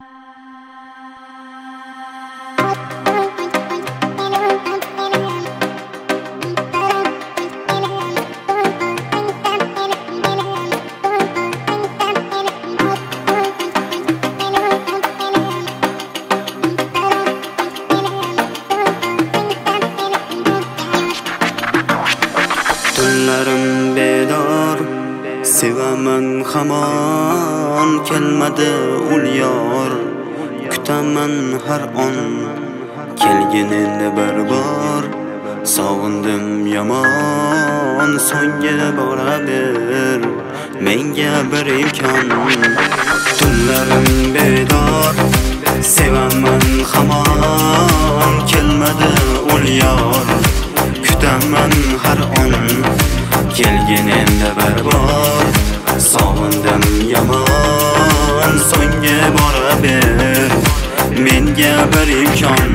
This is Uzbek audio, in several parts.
Tunlarim bedor, sevaman hamon, kelmadi ul yor. Kutaman har on, kelginini bir bor. Sog'indim yomon, so'ngga boraber, menga bir imkon. Tunlarim bedor, sevaman hamon, kelmadi ul yor. Kutaman har on, kelginimda bir bor. Sog'indim yomon, so'ngga boraber, menga bir imkon.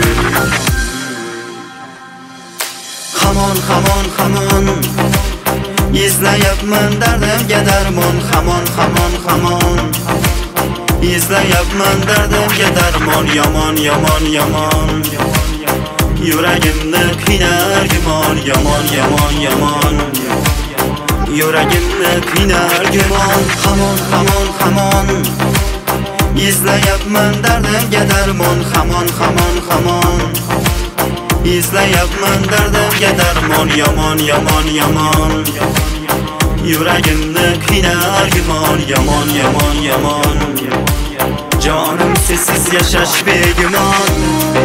Hamon, hamon, hamon, izlayapman dardimga darmon. Hamon, hamon, hamon, izlayapman dardimga darmon. Yomon, yomon, yomon, yuragimni qiynar gumon. Yomon, yomon, yomon, yuragimni qiynar gumon. Hamon, hamon, hamon, izlayapman dardimga darmon. Hamon, hamon, hamon, izlayapman dardimga darmon. Yomon, yomon, yomon, yuragimni qiynar gumon. Yomon, yomon, yomon, jonim sensiz yashash begumon.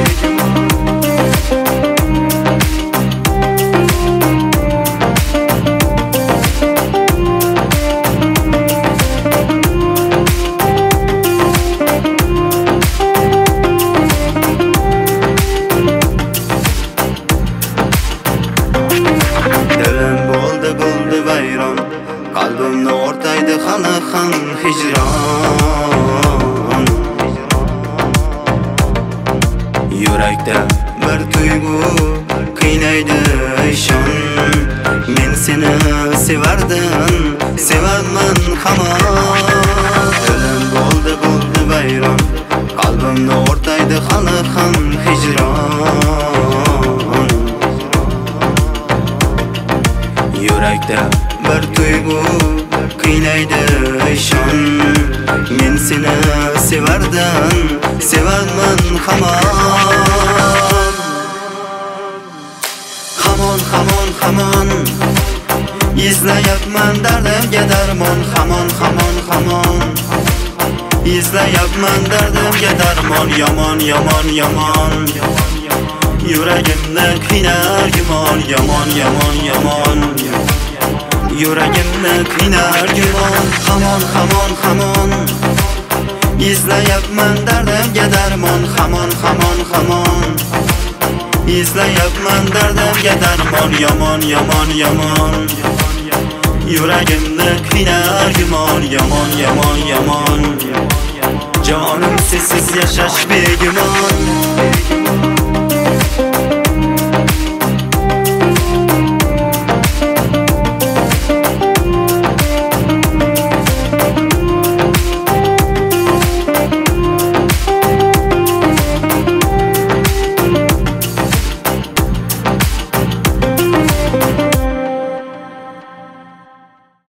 Qalbimni o'rtaydi hali ham hijron. Yurakda bir tuyg'u qiynaydi ishon. Men seni sevardim, sevaman hamon. Dilim bo'ldi vayron, qalbimni o'rtaydi hali ham hijron. Yurakda bir tuyg'u qiynaydi ishon. Men seni sevardim, sevaman hamon. Hamon, hamon, hamon, izlayapman dardimga darmon. Hamon, hamon, hamon, izlayapman dardimga darmon. Yomon, yomon, yomon, yuragimni qiynar gumon. Yomon, yomon, yomon, yuragimni qiynar gumon. Hamon, hamon, hamon, izlayapman dardimga darmon. Hamon, hamon, hamon, izlayapman dardimga darmon. Yomon, yomon, yomon, yuragimni qiynar gumon. Yomon, yomon, yomon, jonim sensiz yashash begumon.